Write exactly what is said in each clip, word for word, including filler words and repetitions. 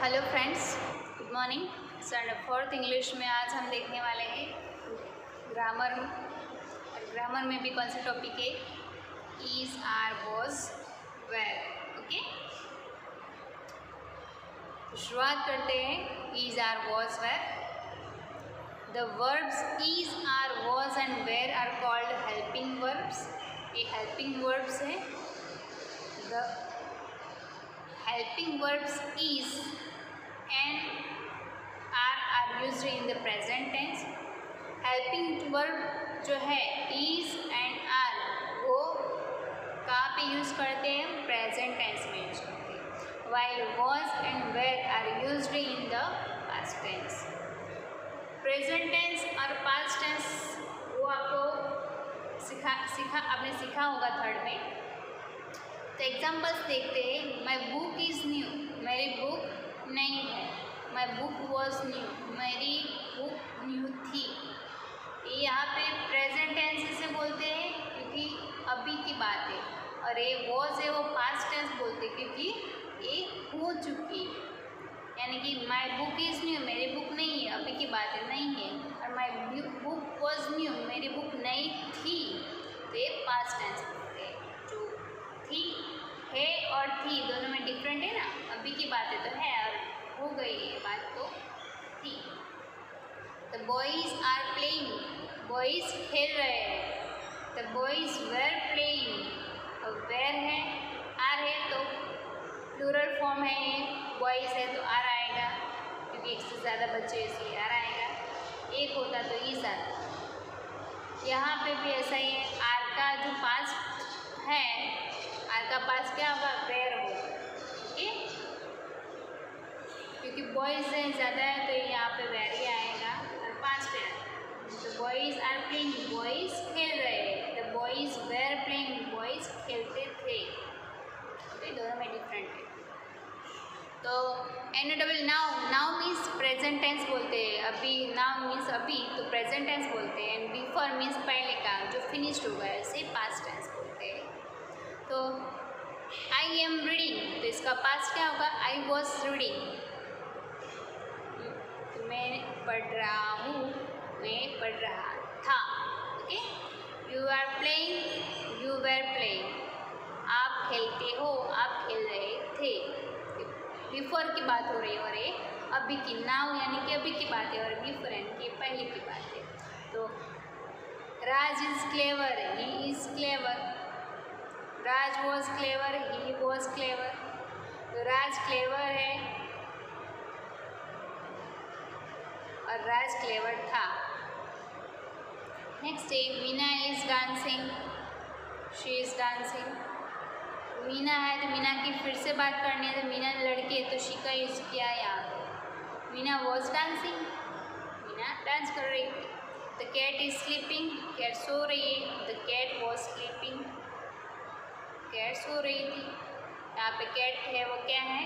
Hello friends, good morning. Standard fourth English में आज हम देखने वाले हैं ग्रामर। और ग्रामर में भी कौन सा टॉपिक है? Is, are, was, were. Okay, शुरुआत करते हैं। Is, are, was, were. The verbs is, are, was and were are called helping verbs. ये हेल्पिंग वर्ब्स है। The helping verbs is and are are used in the present tense. helping verb जो है is and are वो कहाँ पे use करते हैं? Present tense में यूज़ करते हैं। while was and were are used in the past tense. Present tense और पास्ट टेंस वो आपको सिखा सीखा आपने सीखा होगा थर्ड में। तो एग्जाम्पल्स देखते हैं। माई बुक इज़ न्यू, मेरी बुक नई है। माई बुक वॉज न्यू, मेरी बुक न्यू थी। ये यहाँ पे प्रेजेंट टेंस से बोलते हैं क्योंकि अभी की बात है, और ये वॉज है वो पास्ट टेंस बोलते हैं क्योंकि ये हो चुकी है। यानी कि माई बुक इज़ न्यू, मेरी बुक नहीं है, अभी की बात है, नहीं है। और माई बुक वॉज न्यू, मेरी बुक नई थी, तो ये पास्ट टेंस बोलते हैं। जो थी है और थी दोनों में डिफरेंट है ना। अभी की बात है तो है, और हो गई ये बात तो थी। The boys are playing, boys खेल रहे हैं। द बॉयज़ वेर प्लेइंग, और वेर है, आर है तो प्लूरल फॉर्म है, ये बॉयज़ है तो आर आएगा क्योंकि एक से ज़्यादा बच्चे इसलिए आर आएगा। एक होता तो ईज आता। यहाँ पे भी ऐसा ही है। आर का जो पास्ट है, आर का पास क्या होगा? वेर होगा। ओके, क्योंकि बॉयज़ ज़्यादा है तो यहाँ पे वेर ही आएगा और पास पे आएगा। The boys are playing, boys खेल रहे हैं। The boys were playing, boys खेलते थे। ओके, दोनों में डिफरेंट है। तो एन डबल now, now means present tense बोलते हैं। अभी नाउ मीन्स अभी, तो प्रेजेंट टेंस बोलते हैं। एंड बिफोर मीन्स पहले का जो फिनिश्ड होगा, ऐसे पास्ट टेंस बोलते हैं। तो आई एम रीडिंग, तो इसका पास्ट क्या होगा? आई वॉज रीडिंग, तो मैं पढ़ रहा हूँ, मैं पढ़ रहा था। Okay, you are playing, you were playing, आप खेलते हो, आप खेल रहे थे। बिफोर की बात हो रही है और ये अभी की। नाउ यानी कि अभी की बात है, और बिफोर यानी कि पहले की बात है। तो Raj is clever, he is clever. Raj was clever, he was clever. तो राज क्लेवर है और राज क्लेवर था। नेक्स्ट है Meena is dancing, she is dancing. Meena है तो मीना की फिर से बात करनी है, तो मीना लड़की है तो शी का यूज़ किया यहाँ। Meena was dancing, Meena dance कर रही थी। The cat is sleeping, cat सो रही है। The cat was sleeping, cat सो रही थी। यहाँ पे कैट है वो क्या है?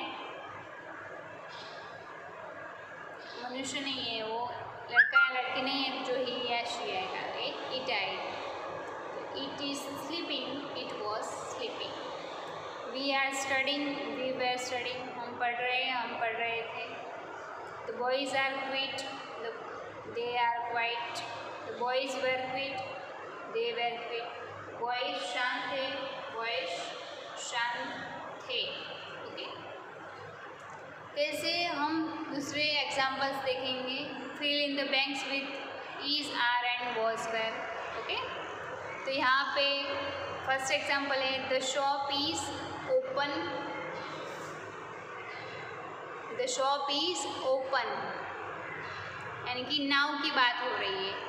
मनुष्य नहीं है, वो लड़का या लड़की नहीं है जो ही या शी आएगा। इट आएगा। It is sleeping, it was sleeping. We are studying, we were studying, हम पढ़ रहे हैं, हम पढ़ रहे थे। The boys are quiet, they are quiet. The boys were quiet, they were quiet. Boys शांत थे, बॉयज़ शांत थे। ओके, कैसे हम दूसरे एग्जाम्पल्स देखेंगे। Fill in the blanks with is, are and was, were. Okay, तो यहाँ पे फर्स्ट एग्जाम्पल है the shop is open, the shop is open, यानी कि नाउ की बात हो रही है।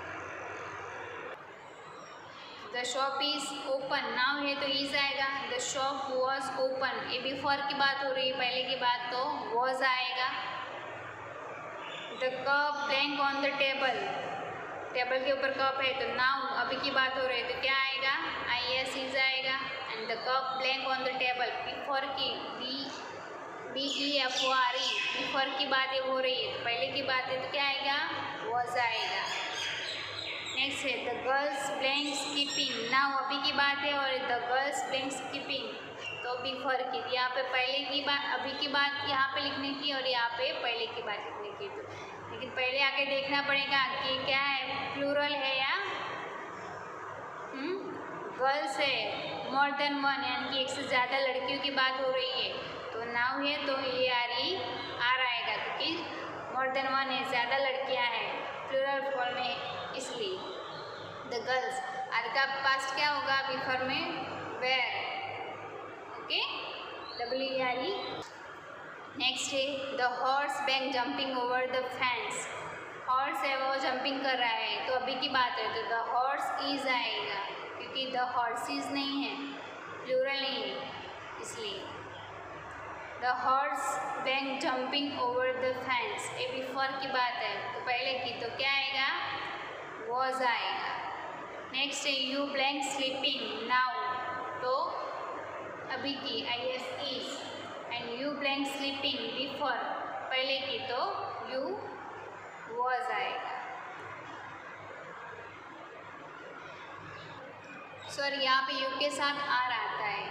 The shop is open, now है तो इज आएगा। द शॉप वॉज ओपन, ये बिफोर की बात हो रही है, पहले की बात तो वॉज आएगा। The cup blank on the table, table के ऊपर कप है तो नाउ अभी की बात हो रही है तो क्या आएगा? आई एस इज आएगा। And the cup blank on the table, before की, B B E F O R E, before की बातें हो रही है तो पहले की बात है तो क्या आएगा? वॉज आएगा। नेक्स्ट है the girls blank skipping, now अभी की बात है और द गर्ल्स ब्लैंक स्कीपिंग, तो बिफोर की, यहाँ पे पहले की बात, अभी की बात यहाँ पे लिखने की और यहाँ पे पहले की बात लिखने की। तो लेकिन पहले आके देखना पड़ेगा कि क्या है, प्लूरल है या गर्ल्स है, मोर देन वन, यानी कि एक से ज़्यादा लड़कियों की बात हो रही है। तो नाउ है तो ये आ रही आर आएगा, क्योंकि मोर देन वन है, ज़्यादा लड़कियां हैं, प्लूरल फॉर्म में, इसलिए द गर्ल्स। आर का पास्ट क्या होगा बिफोर में, were. Okay, W R E. Next है the horse blank jumping over the fence. Horse है वो जंपिंग कर रहा है, तो अभी की बात है, तो द हॉर्स इज आएगा, क्योंकि द हॉर्सेस नहीं है, प्लूरल नहीं है, इसलिए the horse blank jumping over the fence. ये बिफोर की बात है, तो पहले की, तो क्या आएगा, वॉज आएगा। नेक्स्ट है यू ब्लैंक स्लीपिंग नाउ, तो अभी की, I S is, and you blank sleeping before, पहले की, तो यू वॉज आएगा। सॉरी, यहाँ पे यू के साथ आर आता है।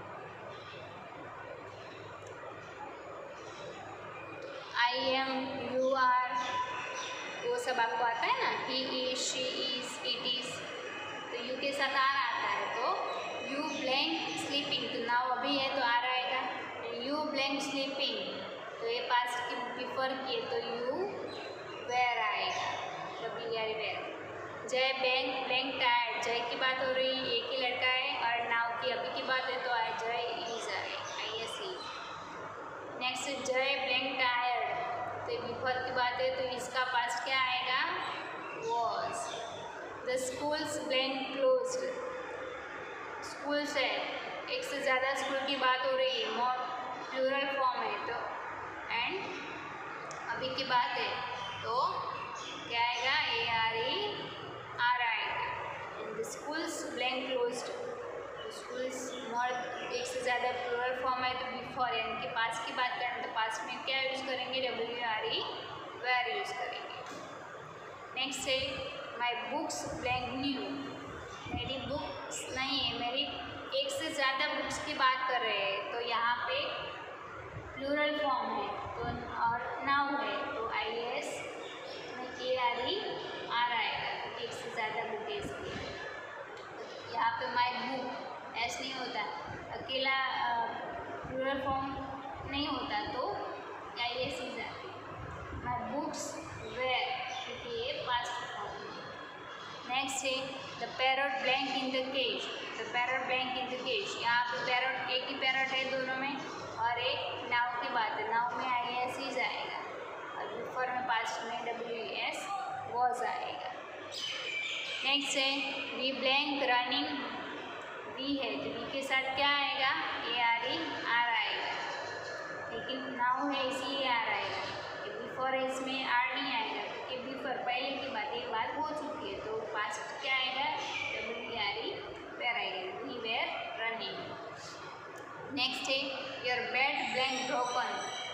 आई एम, यू आर, वो सब आपको आता है ना, he is, she is, it is, तो यू के साथ आर आता है। तो यू ब्लैंक स्लीपिंग, तो नाउ अभी है तो आर आएगा। यू ब्लैंक स्लीपिंग, तो ये पास्ट की बिफोर की है, तो यू वेयर आएगा, W R were. Jay blank blank tired, Jay की बात हो रही है, एक ही लड़का है, और नाउ की अभी की बात है, तो आए जय इज आए, I S E. Next Jay blank tired, तो बिफोर की बात है, तो इसका पास्ट क्या आएगा, was. The schools blank closed, schools है, एक से ज़्यादा स्कूल की बात हो रही है, मोर प्लूरल फॉर्म है, तो एंड अभी की बात है, तो क्या आएगा, ए आर ई आर आएगा। And the schools blank closed, schools more, एक से ज़्यादा प्लूरल फॉर्म है, तो बिफोर यानी कि पास्ट की बात करें, तो पास्ट में क्या यूज़ करेंगे, W R E were use करेंगे। नेक्स्ट है माई बुक्स ब्लैंक न्यू, मेरी बुक्स नहीं है, मेरी एक से ज़्यादा बुक्स की बात कर रहे हैं, तो यहाँ पे प्लूरल फॉर्म है, तो और नाउ है, तो आई एस में के आर ई आर आएगा, क्योंकि एक से ज़्यादा बुक है इसलिए। यहाँ पे माई बुक ऐस नहीं होता, अकेला प्लूरल फॉर्म नहीं होता, तो आई एस ही जाती है। माई बुक्स वेयर, क्योंकि ये पास्ट फॉर्म है। नेक्स्ट है the parrot blank in the cage, the parrot blank in the cage, यहाँ पे पैरट, एक ही पैरट है दोनों में, और एक नाउ की बात है, नाउ में आई एस ही जाएगा, और बिफोर में पास्ट में डब्ल्यू एस वॉज आएगा। नेक्स्ट है वी ब्लैंक रनिंग, वी है, तो वी के साथ क्या आएगा, ए आर ई आर आएगा, लेकिन नाउ है इसलिए आर आएगा, बिफोर है इसमें आर नहीं आएगा, क्योंकि बिफोर पहले की बात, एक बात हो चुकी है, तो पास्ट क्या आएगा, डब्ल्यू आर ई वेयर आएगा, वी वेयर रनिंग। नेक्स्ट है your bed blank broken,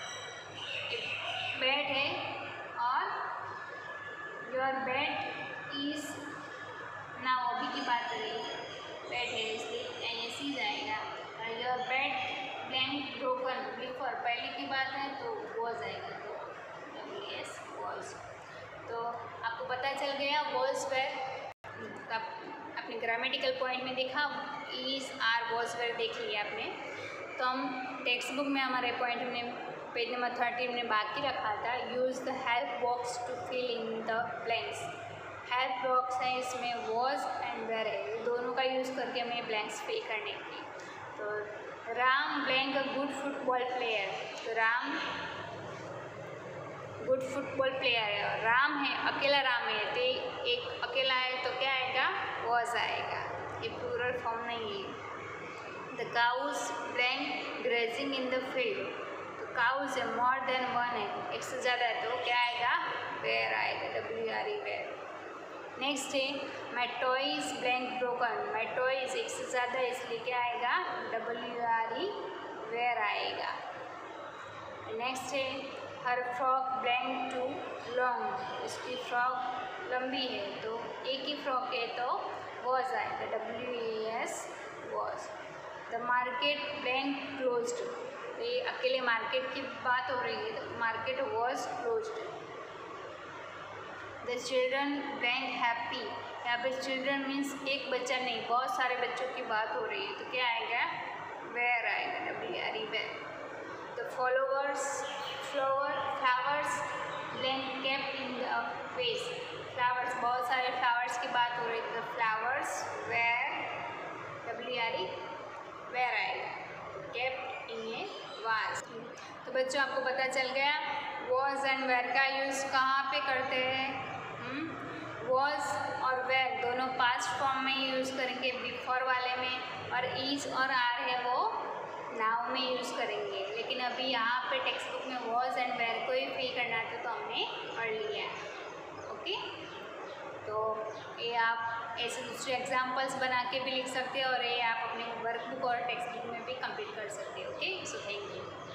bed है और योर बेड इज, नाउ अभी की बात करें, बेड है इसलिए एन एस ही जाएगा, और your bed blank broken before पहले की बात है, तो वॉज आएगा, तो डब्ल्यू एस वॉज। तो आपको पता चल गया वॉज वेयर, अपने ग्रामेटिकल पॉइंट में देखा, इज आर वॉज वेयर देख लिया आपने। तो हम टेक्स्ट बुक में हमारे पॉइंट हमने पेज नंबर थर्टी में बाकी रखा था, use the help box to fill in the blanks. Help box है, इसमें वॉज एंड वेयर है, दोनों का यूज़ करके हमें ब्लैंक्स फिल करने की। तो Ram blank a good football player, तो राम गुड फुटबॉल प्लेयर है, और राम है, अकेला राम है, तो एक अकेला है, तो क्या आएगा, वॉज आएगा, ये प्लूरल फॉर्म नहीं है। The cows blank grazing in the field, तो काउज है, मोर देन वन है, एक से ज़्यादा है, तो क्या आएगा, वेयर आएगा, W R E were. Next है my toys blank broken, my toys एक से ज़्यादा है, इसलिए क्या आएगा, डब्ल्यू आर ई वेयर आएगा। नेक्स्ट है her frock blank too long, इसकी फ्रॉक लंबी है, तो एक ही फ्रॉक है, तो वॉज आएगा, W E S was. The market blank closed, तो ये अकेले मार्केट की बात हो रही है, तो market was closed. The children went happy, यहाँ पे चिल्ड्रन मीन्स एक बच्चा नहीं, बहुत सारे बच्चों की बात हो रही है, तो क्या आएगा, वेयर आएगा, W R E were. The followers flower flowers then kept in the vase, flowers बहुत सारे फ्लावर्स की बात हो रही है, the flowers were, W R E were आएगा, केप्ट इन ए वाज। तो बच्चों आपको पता चल गया वॉज एंड वेयर का यूज़ कहाँ पे करते हैं। वॉज और वेयर दोनों पास्ट फॉर्म में यूज़ करेंगे बिफोर वाले में, और इज और आर है वो नाउ में यूज़ करेंगे। लेकिन अभी यहाँ पे टेक्स्ट बुक में वॉज एंड वेयर को ही फिल करना था, तो हमने पढ़ लिया। ओके, तो ये आप ऐसे दूसरे एग्जाम्पल्स बना के भी लिख सकते हैं, और ये आप अपने वर्कबुक और टेक्स्ट बुक में भी कंप्लीट कर सकते हैं। Okay, so thank you.